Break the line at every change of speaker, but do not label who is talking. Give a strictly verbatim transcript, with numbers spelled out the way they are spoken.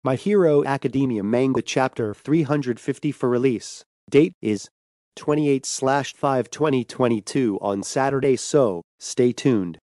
My Hero Academia manga chapter three hundred fifty for release. Date is twenty-eight slash five twenty twenty-two on Saturday, so stay tuned.